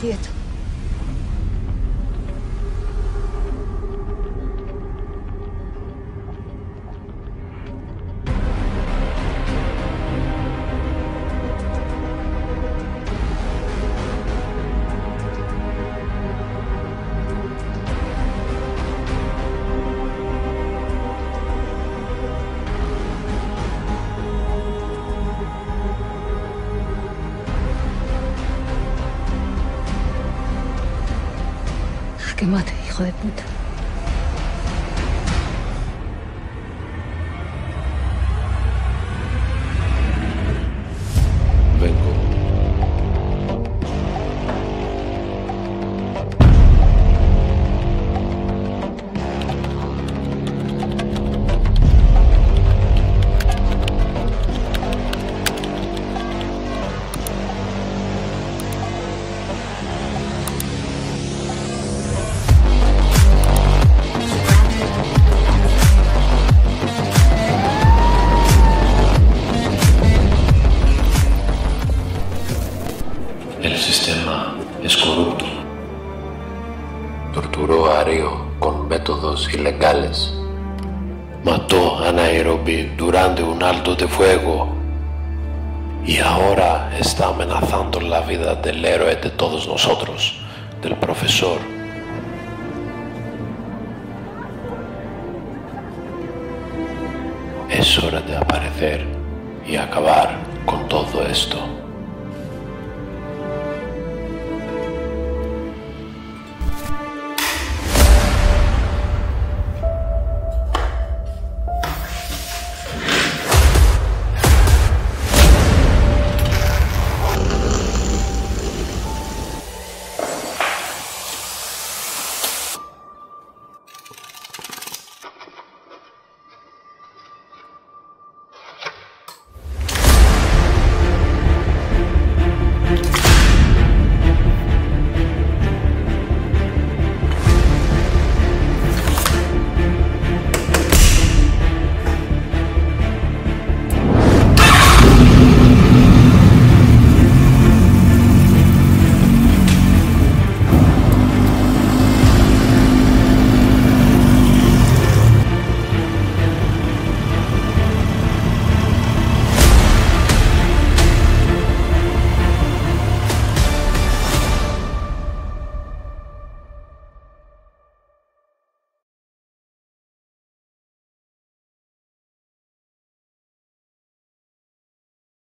Quieto. Que mate, hijo de puta. Vengo. El sistema es corrupto. Torturó a Río con métodos ilegales. Mató a Nairobi durante un alto de fuego. Y ahora está amenazando la vida del héroe de todos nosotros, del profesor. Es hora de aparecer y acabar con todo esto.